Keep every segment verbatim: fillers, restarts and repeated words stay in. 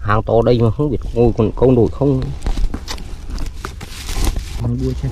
hàng to đây mà không biết ngồi còn câu nổi không. Con đuôi chân.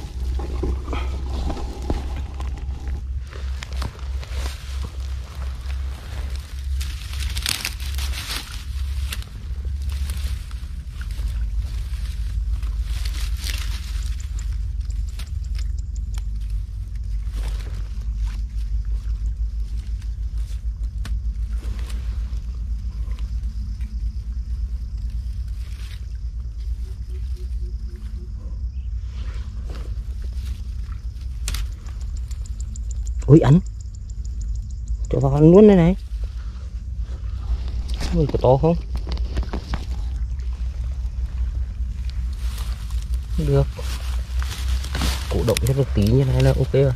Ôi anh cho vào ăn luôn đây này. Ôi, có to không? Được. Cổ động cho được tí như này là ok rồi.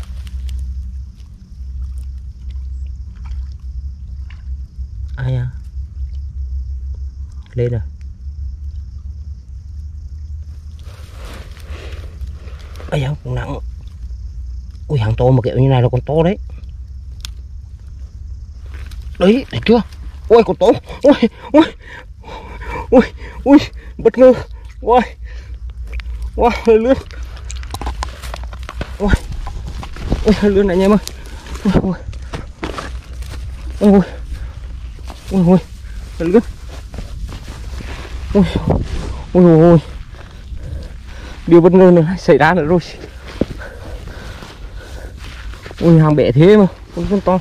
Ai à? Lên rồi. Ây da, cũng nặng. Ui, hàng to mà kiểu như này là con to đấy. Đấy, thấy chưa? Ôi, con to. Ui, ui. Ui, ui, bất ngờ. Ui. Wow, lươn. Ui. Ui, lươn này anh em ơi. Ui, ui. Ui, ui, ui. Lươn. Ui, ui, ui. Điều bất ngờ nữa xảy ra nữa rồi. Ui, hàng bẻ thế mà con con to.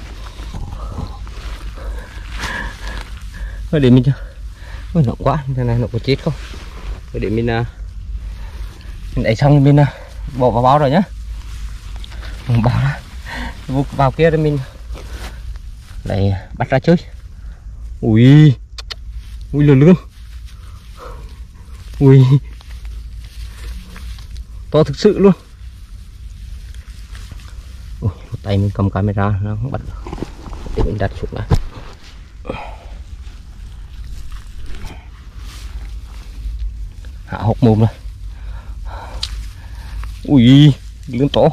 Thôi để mình cho. Ui, nặng quá, thế này nó có chết không? Thôi để mình mình đẩy xong mình bỏ vào bao rồi nhá. Bỏ ra vào kia để mình lại bắt ra chơi. Ui, ui lươn lươn. Ui, to thực sự luôn. Ui, một tay mình cầm camera nó không bắt được. Để mình đặt xuống lại. Hạ hộc mồm rồi. Ui, lươn to.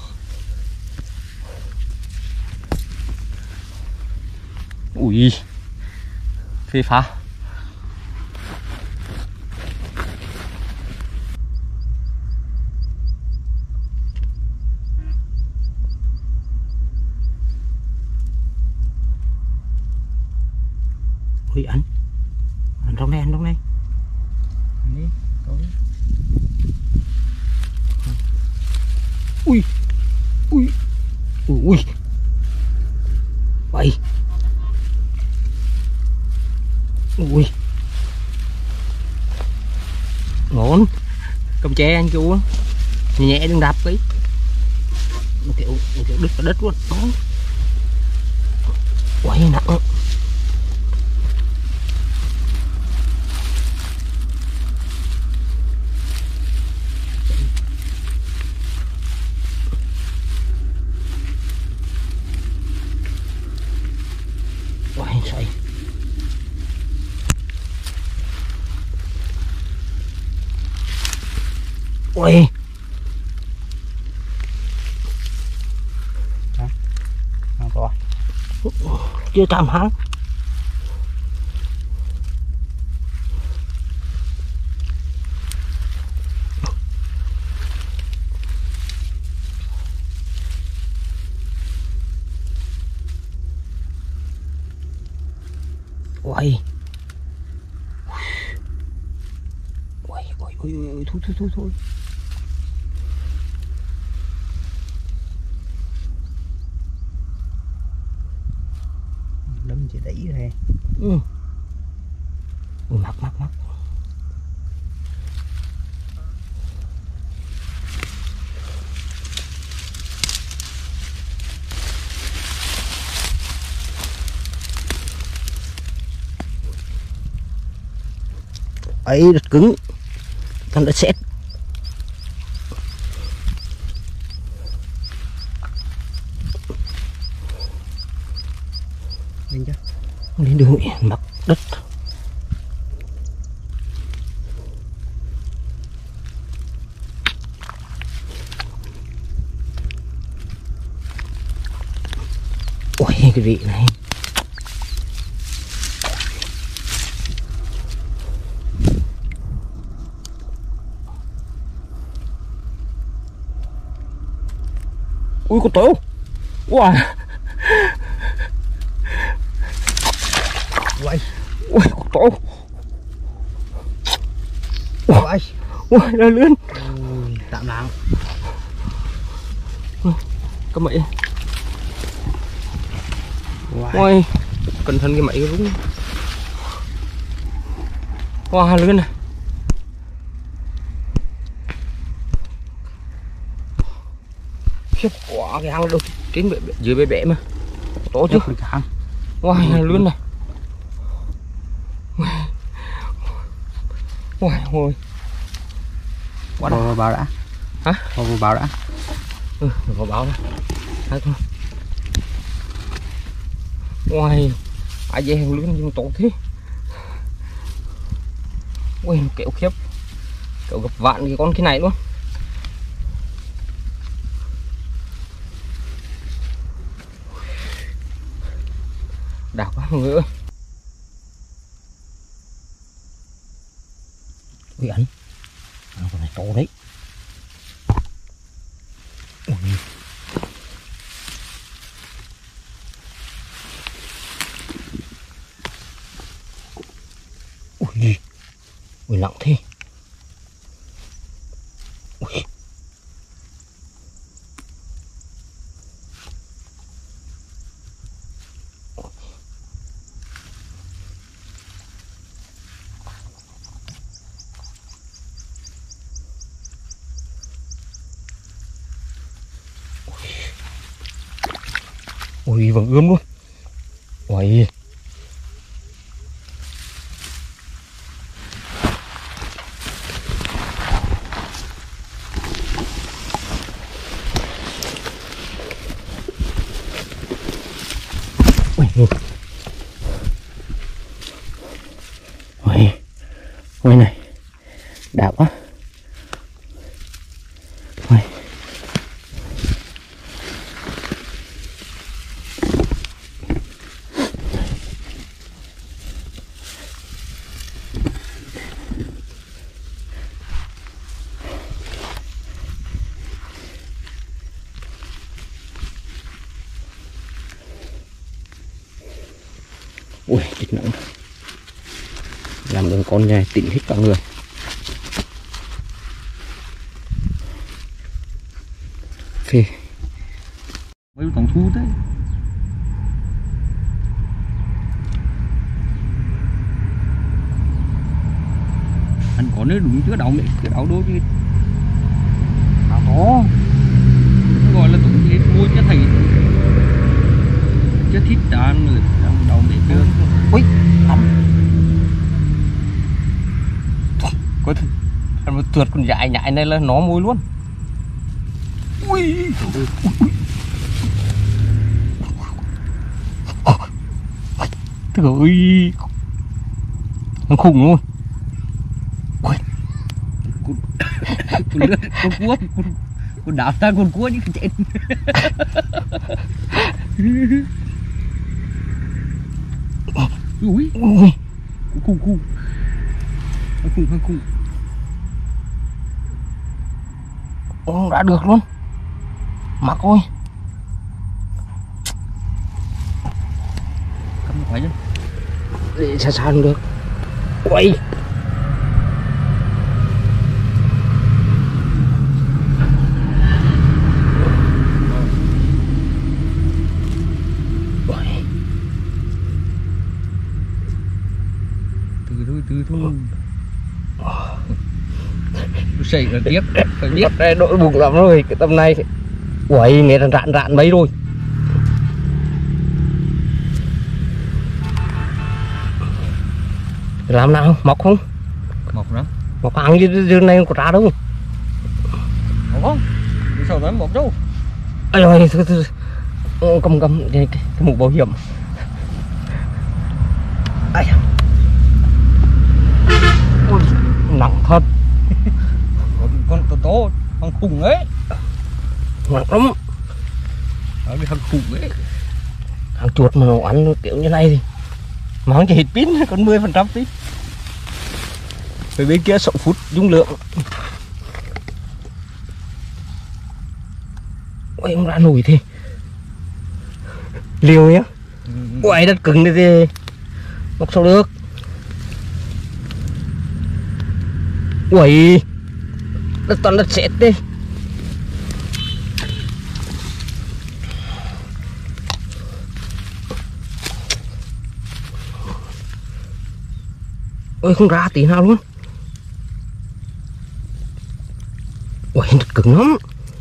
Ui, phê phá. Ui anh, anh trong đây, anh trong đây. Anh đi, tối. Ui, ui, ui, ui. Vậy. Ui. Ngon. Cầm tre anh chú. Nhẹ nhẹ đừng đạp cái. Nó kiểu, nó kiểu đứt cả đất luôn. Đó. Quay nặng. Quay xoay. Ui. Hàng to. Chưa chạm hang. Ui. Ui, ui, ui, ui, thôi, thôi, thôi, thôi. Đâm chỉ đẩy rồi. Ừ. Ui, mắc, mắc, mắc. Ấy, đất cứng. Con đã xét. Lên chưa? Lên đường mặt đất. Ôi cái vị này. Ui con tổ. Wow. Ui. Ui con tổ. Ui. Ui ra lươn. Ui, tạm lắng. Cái mậy. Ui. Ui. Cẩn thận cái mậy cái rúng. Wow lươn này. Khiếp quá cái hang đâu trên bể, bể, dưới bể bể mà to chứ. Wow lươn này. Wow ôi. Quá vào báo đã. Hả? Vào báo đã. Ừ, vào báo đó. Thấy không? Wow. Ai dè hàng lươn nhưng mà to thế. Ui kẹo khiếp. Kẹo gặp vạn cái con cái này luôn. Đào quá mọi người ơi. Ui ảnh. Nó còn này to đấy. Ui. Ui. Ui nặng thế. Ui. Ui vẫn ươm luôn. Ui. Ui. Ui. Ui này. Đã quá. Ui. Ui thịt nặng. Làm đường con này tỉnh hết cả người. Phê. Mấy còn thu đấy. Anh có nơi đúng chưa đóng đấy, cái đau đôi chứ. À to. Nó gọi là tụi đi mua cho thầy. Chứ thịt đàn người trong đầu để chưa. Ui ấm. Có anh mà tuột con dại nhại này là nó mùi luôn. Ui. Trời ơi. Nó khủng luôn. Ui. Con con lươn, con cua, con con đạp ta con cua như cái chết. Ui. Ui. Khủng khủng. Khủng khủng khủng. Ồ, đã được luôn. Mặc ôi. Cắm phải chứ. Để xa xa không được. Ui. Từ thôi, từ thôi. Xảy ra tiếp, phải biết. Đây đội bụng lắm rồi, cái tầm này. Ui, nghe rạn rạn rạn mấy rồi. Làm nào, mọc không? Mọc đó. Mọc ăn như dương này không có ra đâu. Mọc không? Đi sau đó mọc đâu. Ây ơi, thôi, thôi. Cầm cầm cái, cái, cái mũ bảo hiểm. Ai. Ôi, nặng thật. Con con to to, thằng khủng ấy. Nặng lắm. Đó cái thằng khủng ấy. Thằng chuột mà nó ăn nó kiểu như này thì mà không chỉ hết pin, còn mười phần trăm pin. Về bên kia sáu phút dung lượng. ôi không ra nổi thì liều nhá. Ui đất cứng đây thì bóc sao được. Ui đất toàn đất sét đi. Ôi không ra tí nào luôn. Ui đất cứng lắm.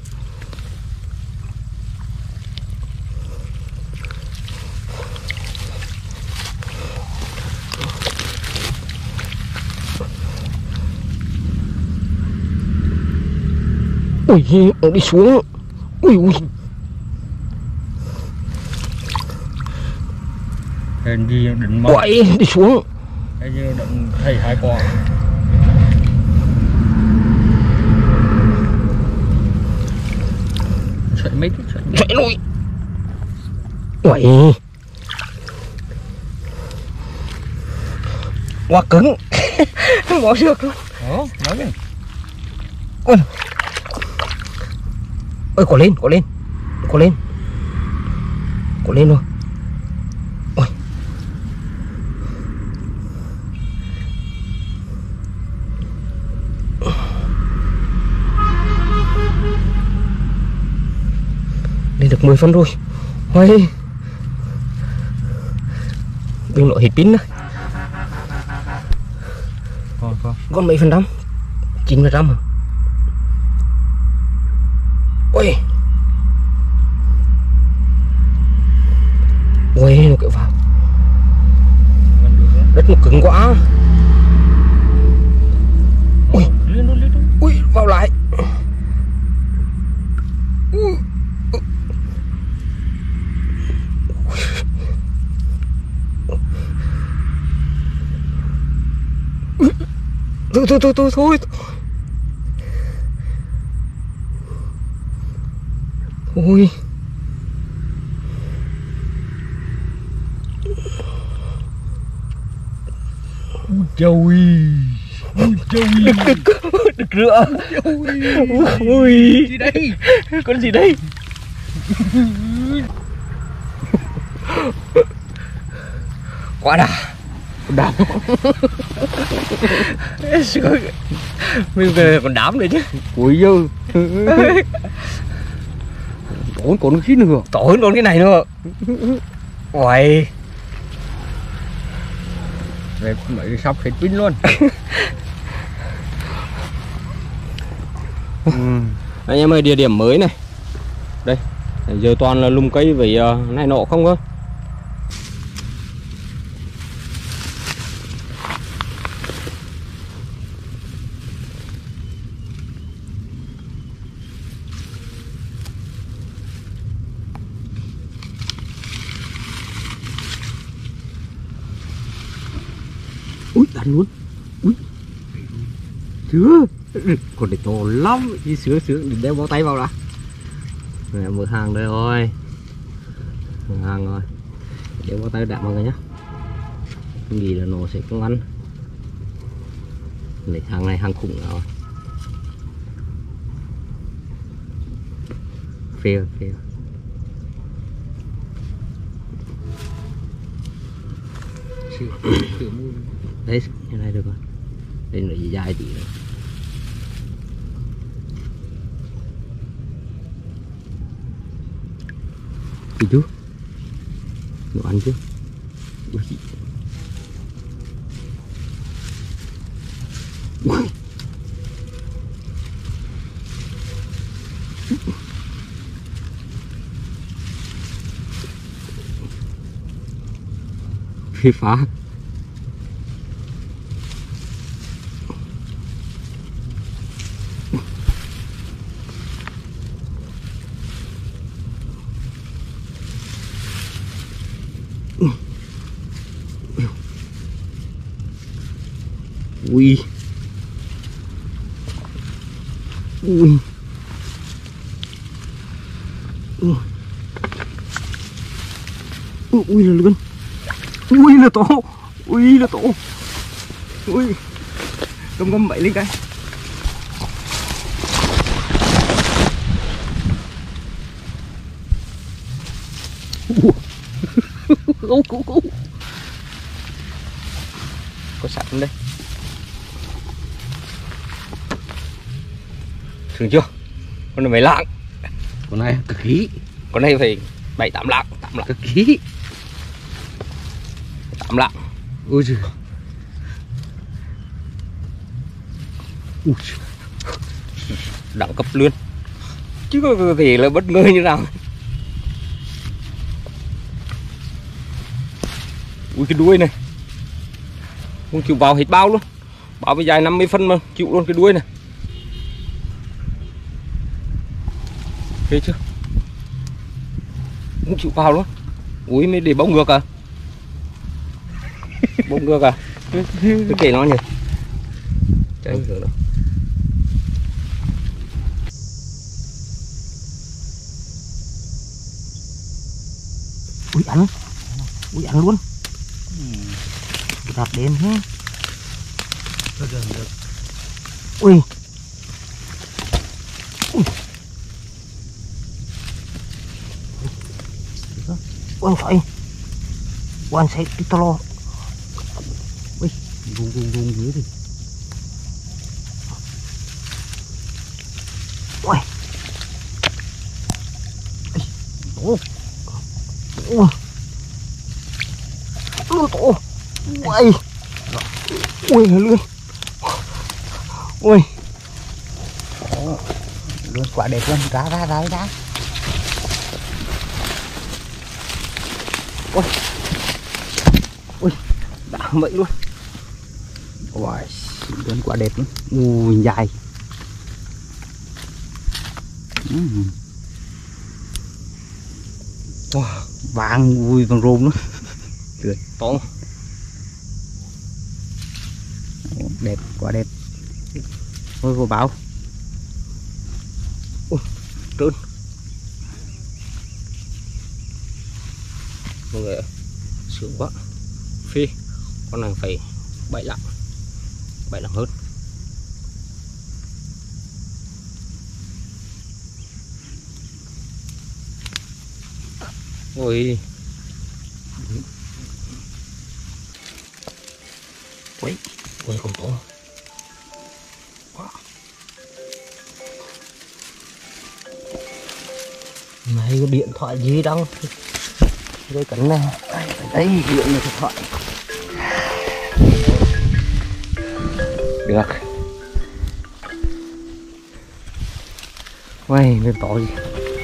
Ui ông đi xuống. Ui ui hèn gì định mất. Ui đi xuống. Hay như định thầy hai con. Chạy mấy cái chạy chạy nổi. Ui quá cứng. Không bỏ được luôn. Đó nói đi. Ôi ôi có lên có lên có lên có lên rồi. Ôi lên được mười phân rồi. Ôi đừng lộ hết pin nữa. Còn còn Còn mấy phần trăm? Chín phần trăm à? Ôi ôi nó kiểu vào đất nó cứng quá. Ui ui vào lại. Ui. Thôi thôi thôi thôi thôi ui trời ui trời được rửa. Ui gì đây con gì đây. Quá đã đám. Mình về còn đám đấy chứ. ui dư còn còn cái nữa to hơn con cái này nữa. Ui về mấy sắp hết pin luôn. Ừ. Anh em ơi địa điểm mới này. Đây giờ toàn là lùm cây với uh, này nọ không cơ. Ui đánh luôn. Ui chưa còn để to lắm. Đi sửa sửa để đeo bao tay vào đã. Này, mở hàng đây rồi. Mở hàng rồi. Đeo bao tay đã mọi người nhé. Nghĩ là nó sẽ không ăn. Lấy hàng này hàng khủng rồi. Fail fail. Đấy như này được rồi. Đây là dài tí nữa. Đi chú nó ăn chứ. Ui. Ui. Phê phá. Ui ui ui ui là luôn. Ui là to. Ui là to. Ui cầm cầm bảy lên cái. Cứu cứu cứu. Có sẵn đây. Sướng chưa? Con này mấy lạng? Con này cực khí. Con này phải bảy tám lạng, tám lạng. Cực khí. tám lạng. Ôi trời. Ui. Đẳng cấp luôn. Chứ có thể là bất ngờ như nào. Ui cái đuôi này không chịu vào hết bao luôn. Bao với dài năm mươi phân mà chịu luôn cái đuôi này. Thấy chưa? Không chịu vào luôn. Ui mới để bóng ngược à. Bóng ngược à. Cứ kể nó nhỉ. Chẳng hiểu đâu. Ui ăn. Ui ăn luôn. Đặt đến thế. Được được được. Ui. Ui. Ui phải. Ui sẽ tí to lo. Ui. Rung rung rung dưới đi. Ui. Ui. Ui. Ui tổ. Ui. Ui luôn. Ui. Đó. Luôn quả đẹp luôn. Ra ra ra ra. Ui. Ui. Đã vậy luôn. Ui. Luôn quả đẹp luôn. Ui dài. Ừ. Wow. Vàng ui vàng rôm luôn. Tuyệt to. Đẹp, quả đẹp. Thôi vô báo. Ui, trơn. Mọi người ơi, sướng quá. Phi, con này phải bảy lạng. bảy lạng hơn. Ôi. Ui, ui con to. Wow. Này có điện thoại gì đâu. Đây cắn này. Đây, điện này điện thoại. Được. Ui, lên to gì.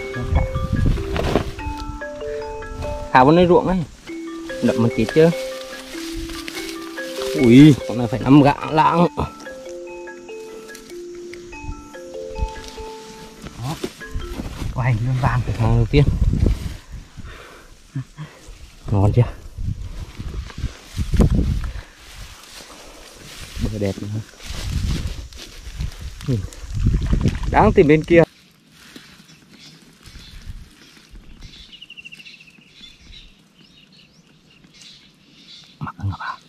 Thả vào nơi ruộng ấy. Đậm mà chết chứ. Ui, con này phải năm gạng lạng. Đó. Quay lên vàng. Hàng đầu tiên. Ngon chưa? Bờ đẹp nữa. Nhìn. Đáng tìm bên kia. Mặc ngập à.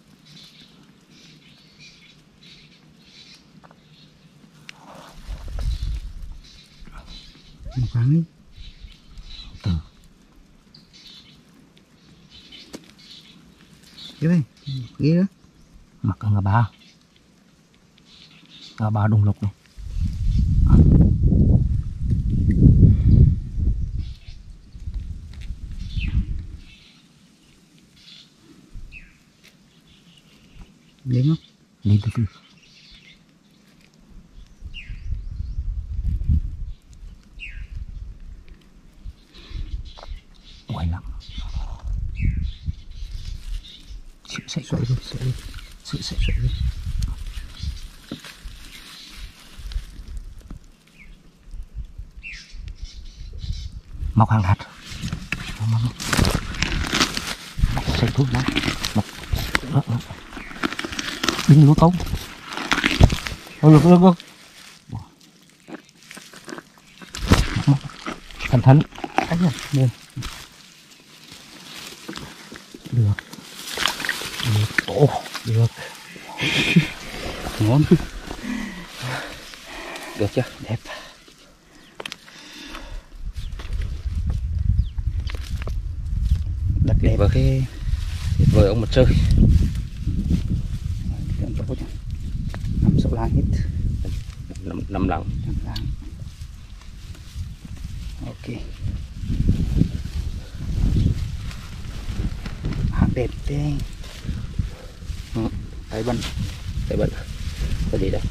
Khoáng đi. Từ. Cái này, ghê đó. Mặc ngà ba. Ngà ba đồng lục này. Lên không? Lên từ từ. Quay lắm. Sợi sợi sợi sợi sợi sợi sợi. Mọc hàng hạt. Mọc mọc. Mọc sợi thuốc lá. Mọc. Đừng lúa công. Ôi được được được. Cẩn thận. Ấy da, được. Được. Được tổ, được. Ngon. Được chưa? Đẹp. Tuyệt vời, tuyệt vời ông mặt trời. Nằm sổ lang hết. Nằm nằm lặng. Nằm lặng. Ok. À, đẹp thế. Ừ. Tay bẩn. Tay bẩn. Cái gì đây?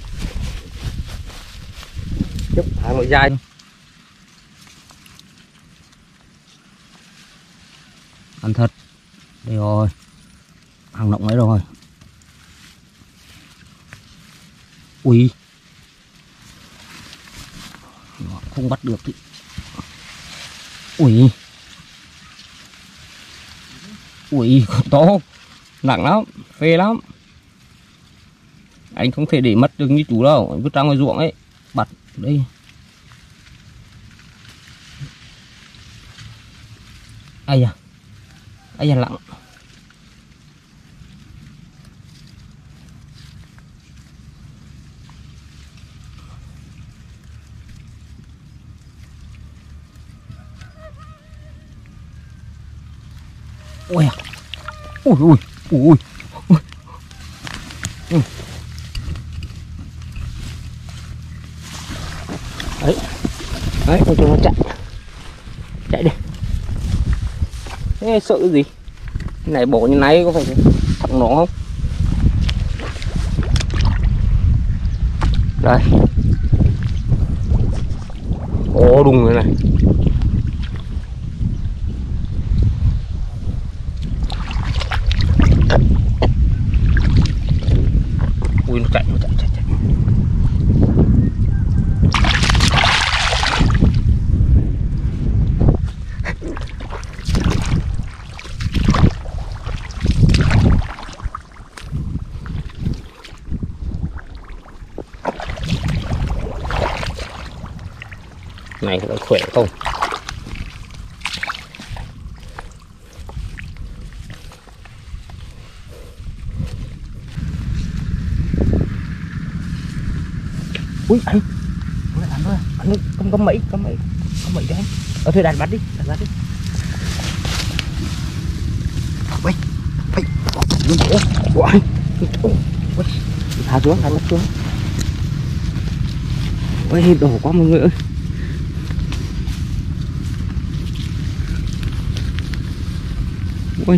Chúc hai mọi dài. Ăn thật. Đây rồi. Hàng động ấy rồi. Ui. Không bắt được ý. Ui. Ui, to. Nặng lắm, phê lắm. Anh không thể để mất được như chú đâu, anh vứt ra ngoài ruộng ấy. Bắt đây. Ai à. Ai à lặng. Ui à. Ui ui ui ui. Ừ. Đấy. Đấy, con chúng nó chạy. Chạy đi. Thế sợ cái gì? Cái này bộ như này có phải thằng nó không? Đây. Ồ đùng cái này. Ui nó chạy, nó chạy, chạy, chạy. Này nó khỏe không? Ui anh, anh thôi, anh cầm cầm mấy, cầm mấy, cầm mấy đấy. Ở thôi đặt bắt đi, đặt bắt đi. Quay, quay, luôn chỗ, của anh, ui, thả xuống, thả mất xuống. Ui đổ quá mọi người ơi. Ui,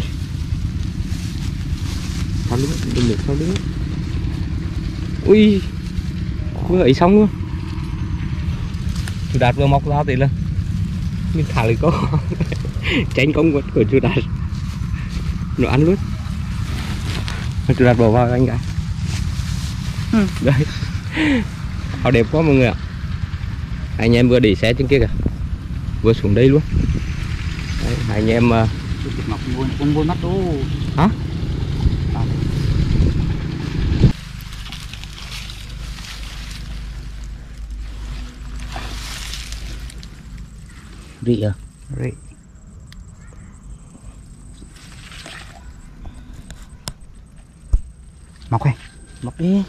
sao nữa, đừng được sao nữa. Ui. Vừa ấy xong luôn. Chú Đạt vừa móc ra thì là mình thả lại có tránh công vật của chú Đạt. Nó ăn luôn. Chú Đạt bỏ vào anh cái. Ừ. Đây. Họ đẹp quá mọi người ạ. Anh em vừa để xe trên kia kìa. Vừa xuống đây luôn. Đấy, anh em uh... con buôn mắt đâu. Hả? À. Rị à? Rị. Mọc hay? Mọc đi.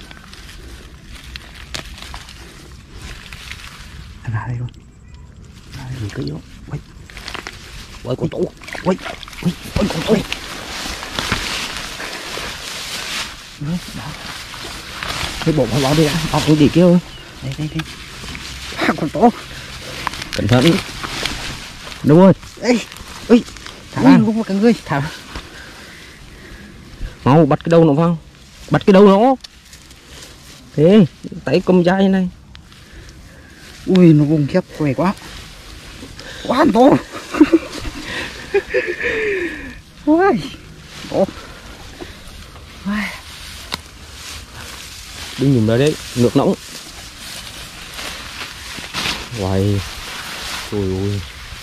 Ra đây luôn. Ra đây cái vô. Quay. Quay con tủ. Quay. Quay. Quay con tủ. Đó. Cái bộ phải bỏ đi đã. Bọc cái gì kia ơi. Đây đây đây. À, con tủ. Cẩn thận. Đúng rồi. Ê. Ui. Thả ra. Không có cả người. Thả. Mau bắt cái đầu nó vào. Bắt cái đầu nó. Thế. Tay cầm dai này. Ui nó vùng khép khỏe quá. Quá to. Ui. To. Đừng nhìn vào đấy. Nước nóng. Uầy. Ôi ôi.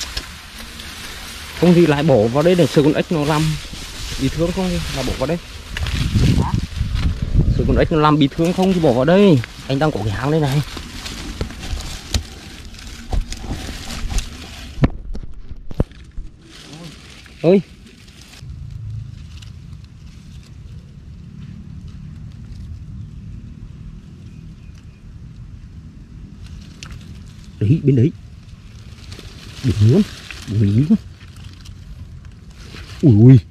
Không thì lại bỏ vào đây để sợ con ếch nó làm bị thương không thì là bỏ vào đây. Sợ con ếch nó làm bị thương không thì bỏ vào đây. Anh đang có cái hang đây này. Ơi. Đấy, bên đấy. Đỉnh luôn, đỉnh luôn. Ui ui.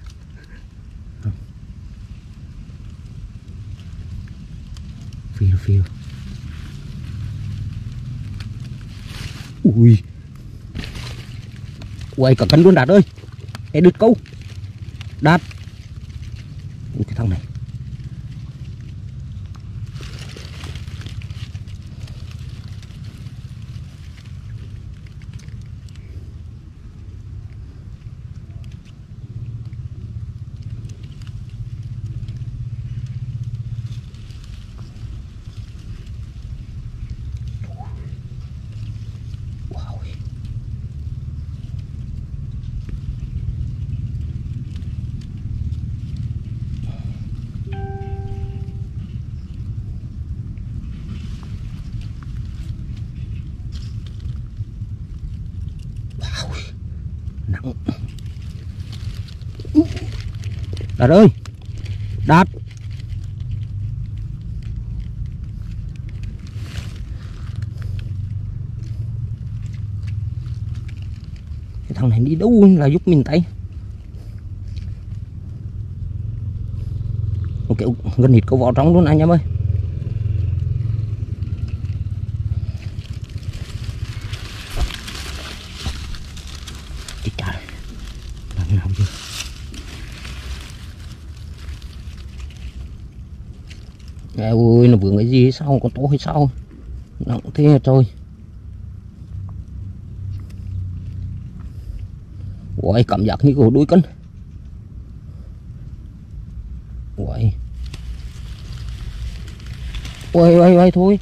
Phiêu phiêu. Ui. Ui cả cân luôn Đạt ơi. Ê đứt câu. Đạt. Ui cái thằng này. Nặng. Đạt ơi. Đạt. Cái thằng này đi đâu là giúp mình tay. Ok gần hít câu vào trong luôn anh em ơi. Ôi nó vướng cái gì hay sao, con to hay sao nặng thế trời. Ôi cảm giác như của đuôi cân. Ôi ôi ôi ôi thôi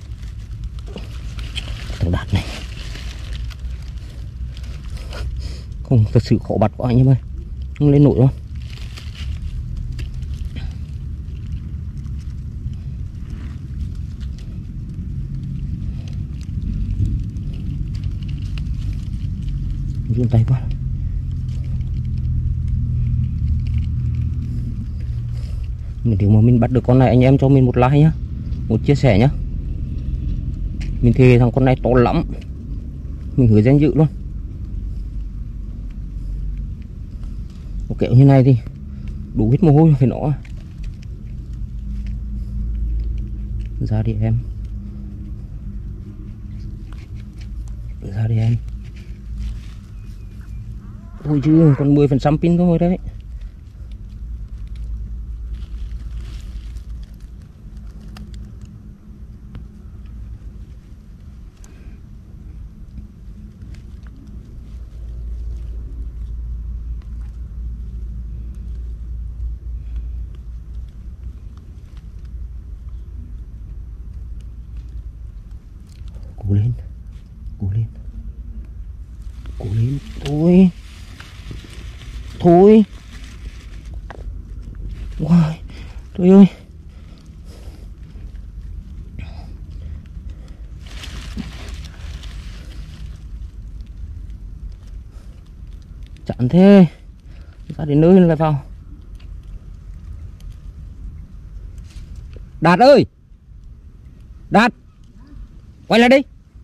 thằng Đạt này không thật sự khó bắt quá anh em ơi, không lên nổi đâu. Run tay quá. Nếu mà mình bắt được con này anh em cho mình một like nhá, một chia sẻ nhá. Mình thì thằng con này to lắm, mình hứa danh dự luôn. Một kiểu như này thì đủ hết mồ hôi phải nó. Ra đi em, ra đi em. Ôi chứ còn mười phần trăm pin thôi đấy. Cố lên, cố lên, cố lên, thôi thôi. Wow, trời ơi. Chán thế. Ra đến nơi lại vào. Đạt ơi. Đạt. Quay lại đi.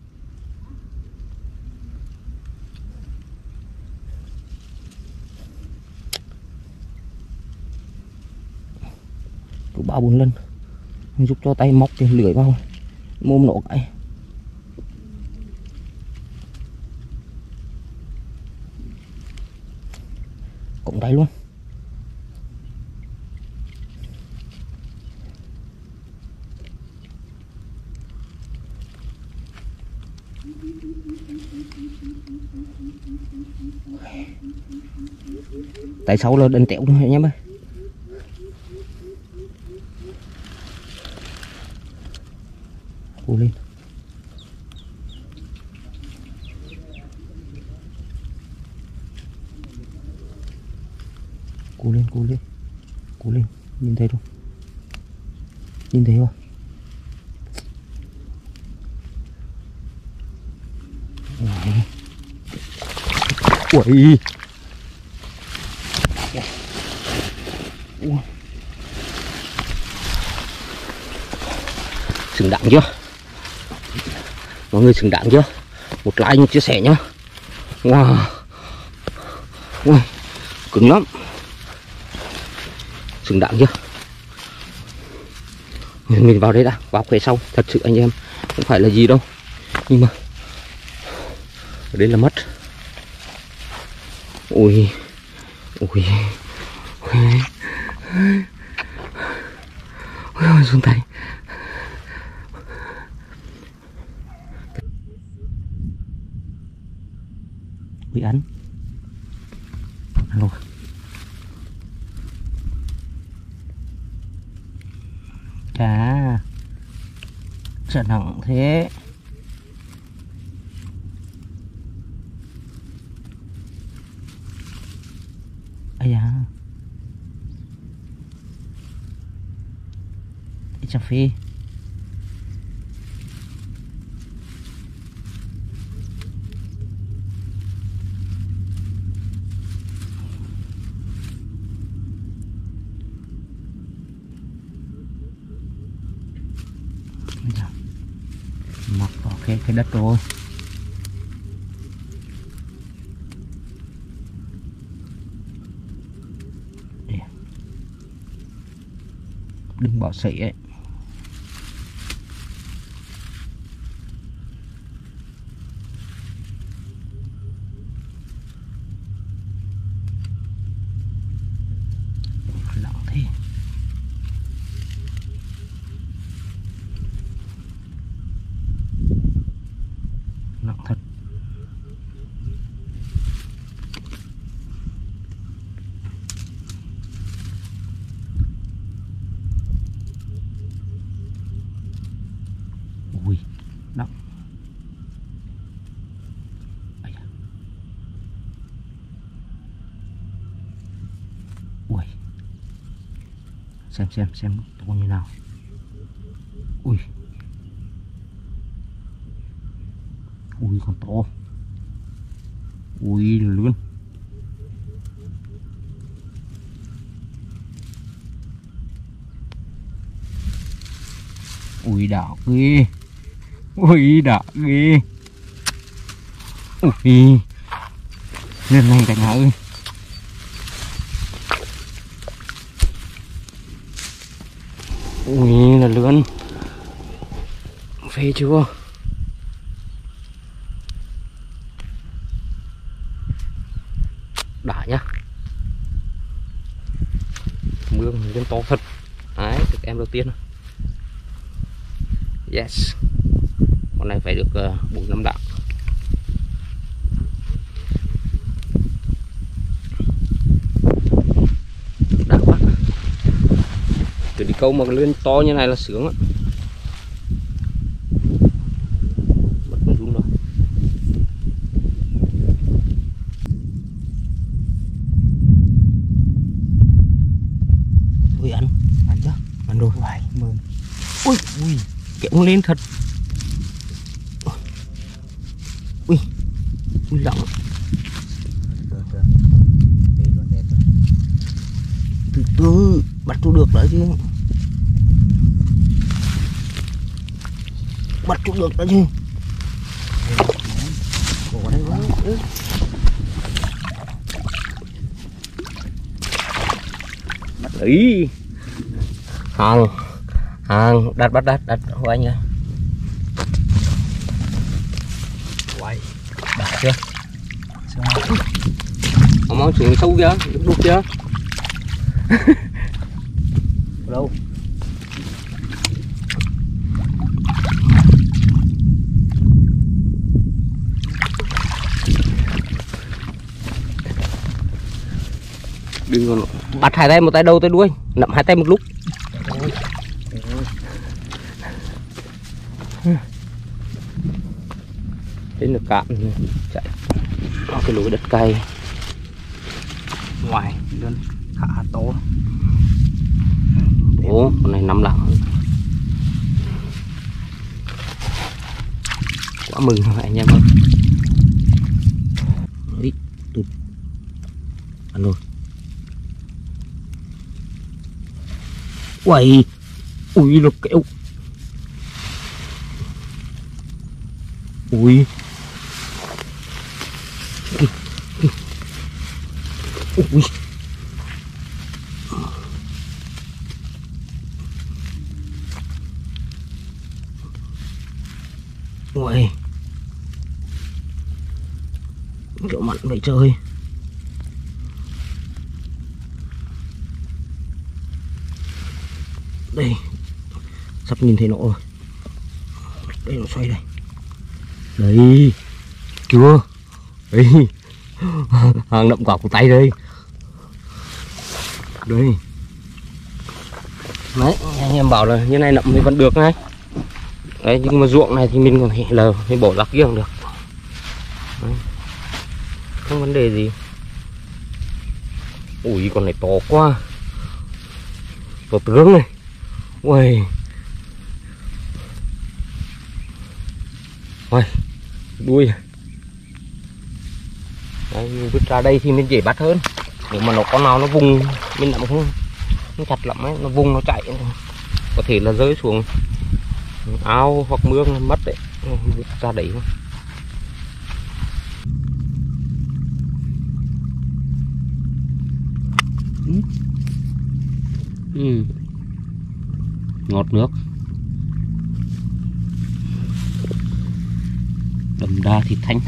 Ba bốn lần giúp cho tay móc thì lưỡi vào mồm nổ cái cổng tay luôn. Tại sau là đánh tẹo thôi anh em ơi. Cố lên. Cố lên, cố lên. Cố lên, nhìn thấy không? Nhìn thấy không? Ui. Ui. Xứng đáng chưa? Mọi người xứng đáng chưa? Một like, một chia sẻ nhá. Wow. Ui. cứng lắm, xứng đáng chưa. Mình vào đây đã, vào cái sau thật sự anh em không phải là gì đâu, nhưng mà ở đây là mất. Ui ui ui ôi xuống tay. Ui ăn ăn luôn. Chà sợ nặng thế. Ây da, đi cà phê. Mặc vào cái cái đất rồi. Đừng bỏ sậy ấy. Lặng thế. Nặng thật. Ui, nặng. Ây da. Ui. Xem xem xem to như nào. Ui. Ui còn to. Ui luôn. Ui đảo ghê. Ui đã ghê. Ui lên này cả nhà ơi. Ui là lươn. Phê chưa. Đã nhá. Mương lên to thật. Đấy được em đầu tiên. Yes, con này phải được bốn năm đặng. Đã quá. Từ đi câu mà lên to như này là sướng á. Mất con run rồi. Ui ăn, ăn chưa? Ăn rồi. Vài mừng. Ui ui. Kéo lên thật. Ui ui lỏng. Từ từ bắt cho được đấy chứ. Bắt cho được đấy chứ. Cổ đây quá. Bắt ý. Hàng hàng đặt bắt đặt đặt của anh ơi. Quay đặt chưa? Ông mau xuống sâu chưa? Đục chưa? Đâu? Đừng còn bắt hai tay, một tay đầu tay đuôi, nắm hai tay một lúc. Đến được cạn chạy cái lối đất cày ngoài lên khá to. Ồ con này nằm lặng quá mừng rồi anh em ơi. Đấy, tụt ăn rồi. Uầy ui nó kéo. Ui ui ui Ui, kiểu mặn vậy trời. Đây, sắp nhìn thấy nó rồi. Đây nó xoay đây. Đấy, chưa. Đấy, hàng đậm quả của tay đây. Đây. Đấy, anh em bảo là như này nậm thì vẫn được này. Đấy, nhưng mà ruộng này thì mình còn thể là mình bỏ ra kia cũng được. Đấy. Không vấn đề gì. Ui, con này to quá. To tướng này. Ui. Ui, đuôi. Đấy, mình vứt ra đây thì mình dễ bắt hơn. Nếu mà nó con nào nó vùng mình nằm không nó chặt lắm ấy, nó vùng nó chạy có thể là rơi xuống ao hoặc mương mất đấy, vứt ra đấy thôi. Ừ. Ừ. Ngọt nước, đậm đà thịt thanh.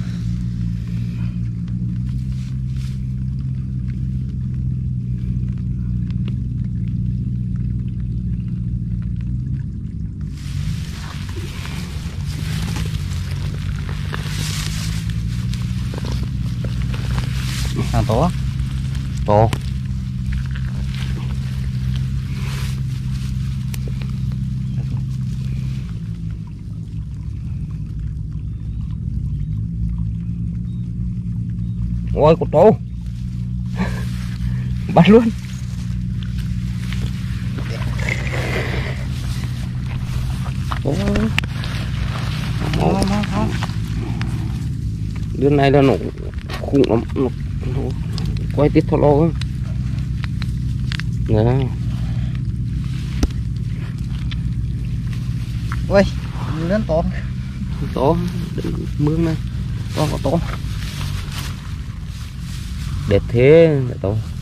Hàng to to. Ôi con to. Bắt luôn. Ôi. Đứa này là nó khủng lắm, nó, nó quay tít thọ lo. Nè. Ui, lớn to. To, mương này. To có to. Đẹp thế, to.